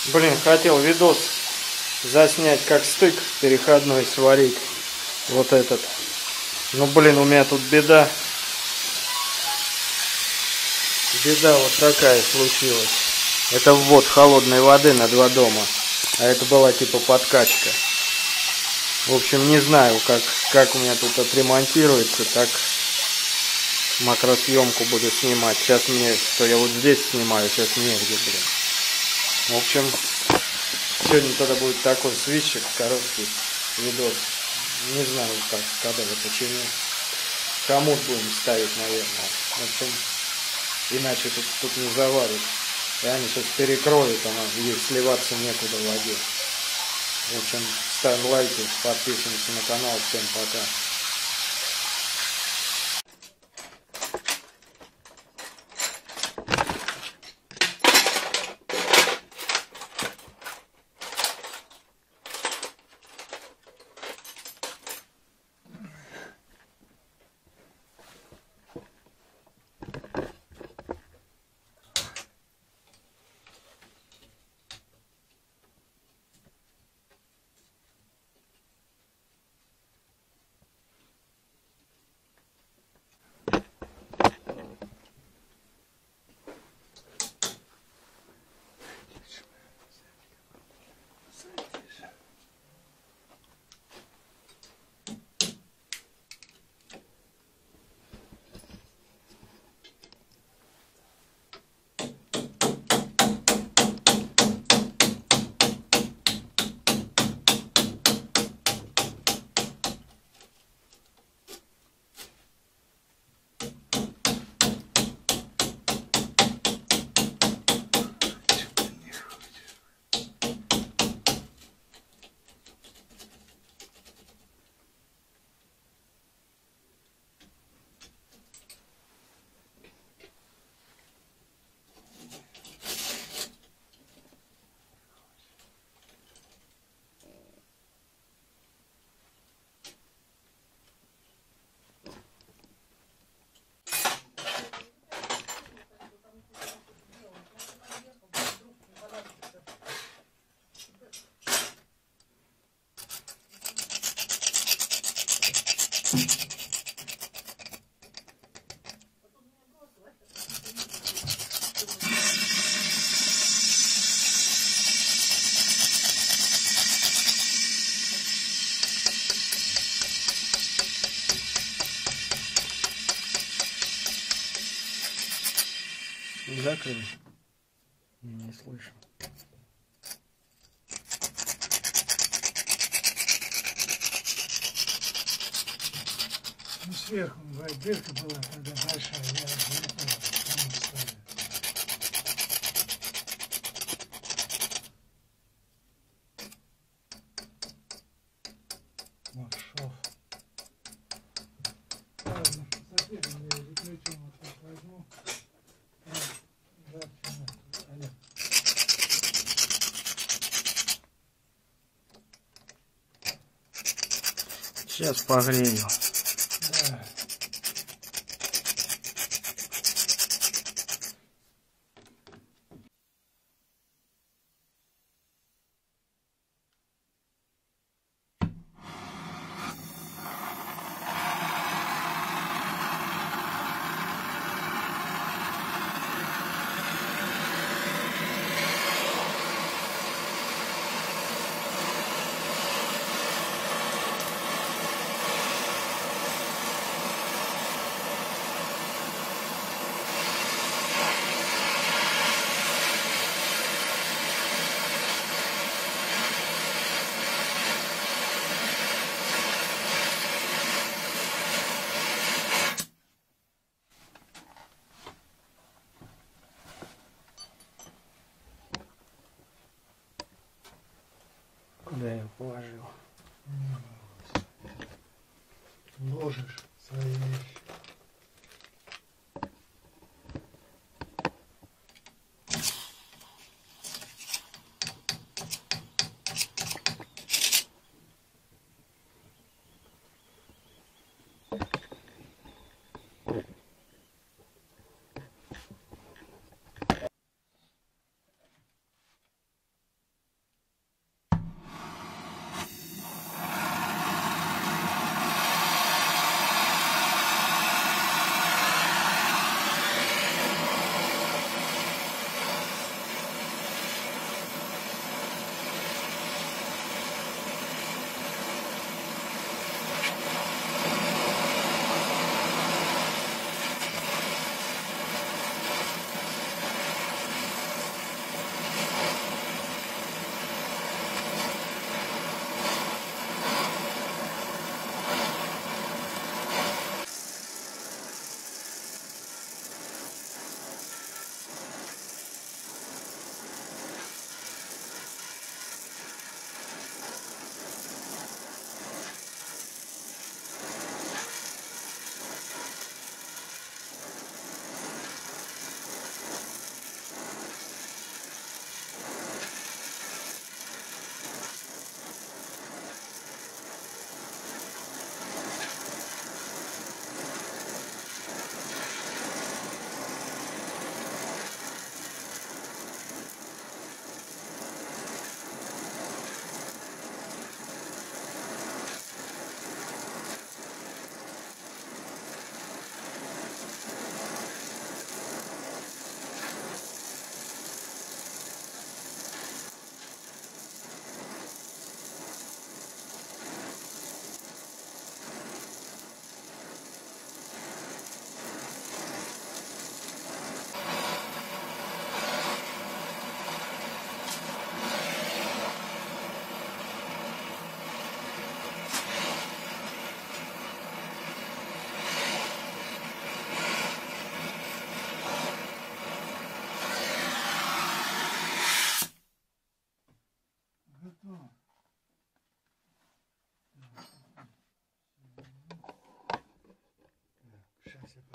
Блин, хотел видос заснять, как стык переходной сварить. Вот этот. Ну, блин, у меня тут беда. Беда вот такая случилась. Это ввод холодной воды на 2 дома. А это была типа подкачка. В общем, не знаю, как у меня тут отремонтируется. Так макросъемку буду снимать. Сейчас мне, что я вот здесь снимаю, сейчас негде, блин. В общем, сегодня тогда будет такой свитчик, короткий видос. Не знаю, когда я починю. Хомут будем ставить, наверное. В общем, иначе тут не заварит. И они сейчас перекроют, ей сливаться некуда в воде. В общем, ставим лайки, подписываемся на канал. Всем пока. Закрыли? Не слышу. Ну, сверху дырка была тогда большая, я не понял, кому ставили. Вот шов. Ладно, запилим, я заключим, вот так возьму. Сейчас погрею. Да. Куда я положил? Ложишь свои вещи. Сейчас я